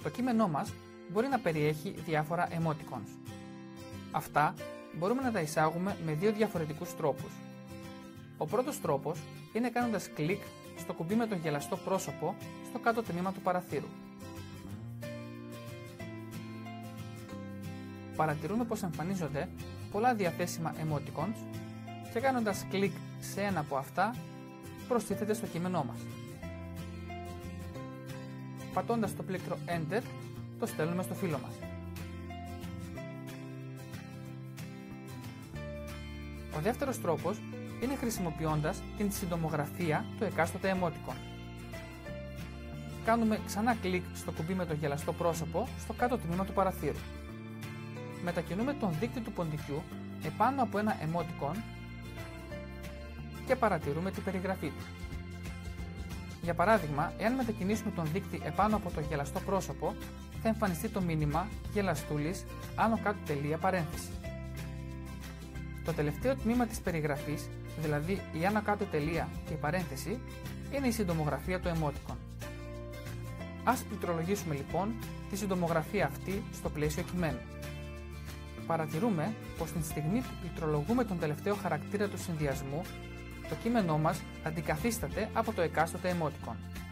Το κείμενό μας μπορεί να περιέχει διάφορα emoticons. Αυτά μπορούμε να τα εισάγουμε με δύο διαφορετικούς τρόπους. Ο πρώτος τρόπος είναι κάνοντας κλικ στο κουμπί με το γελαστό πρόσωπο στο κάτω τμήμα του παραθύρου. Παρατηρούμε πως εμφανίζονται πολλά διαθέσιμα emoticons και κάνοντας κλικ σε ένα από αυτά προστίθεται στο κείμενό μας. Πατώντας το πλήκτρο Enter το στέλνουμε στο φύλλο μας. Ο δεύτερος τρόπος είναι χρησιμοποιώντας την συντομογραφία του εκάστοτε emoticon. Κάνουμε ξανά κλικ στο κουμπί με το γελαστό πρόσωπο στο κάτω τμήμα του παραθύρου. Μετακινούμε τον δείκτη του ποντικού επάνω από ένα emoticon και παρατηρούμε την περιγραφή του. Για παράδειγμα, εάν μετακινήσουμε τον δείκτη επάνω από το γελαστό πρόσωπο, θα εμφανιστεί το μήνυμα γελαστούλης άνω κάτω τελεία παρένθεση. Το τελευταίο τμήμα της περιγραφής, δηλαδή η άνω κάτω τελεία και η παρένθεση, είναι η συντομογραφία του emoticon. Ας πληκτρολογήσουμε λοιπόν τη συντομογραφία αυτή στο πλαίσιο κειμένου. Παρατηρούμε πως την στιγμή που πληκτρολογούμε τον τελευταίο χαρακτήρα του συνδυασμού, το κείμενό μας αντικαθίσταται από το εκάστοτε emoticon.